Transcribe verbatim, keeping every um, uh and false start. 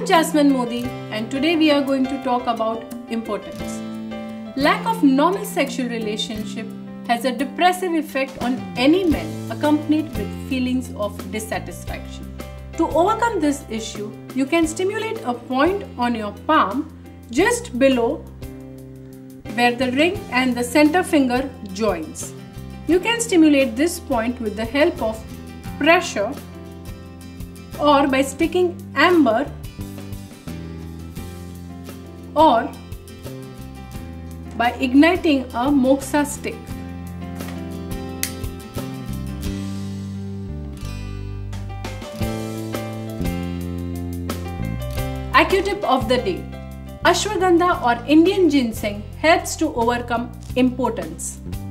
I'm Jasmine Modi and today we are going to talk about impotence. Lack of normal sexual relationship has a depressive effect on any man accompanied with feelings of dissatisfaction. To overcome this issue, you can stimulate a point on your palm just below where the ring and the center finger joins. You can stimulate this point with the help of pressure or by sticking amber or by igniting a moxa stick. AcuTip of the day. Ashwagandha or Indian ginseng helps to overcome impotence.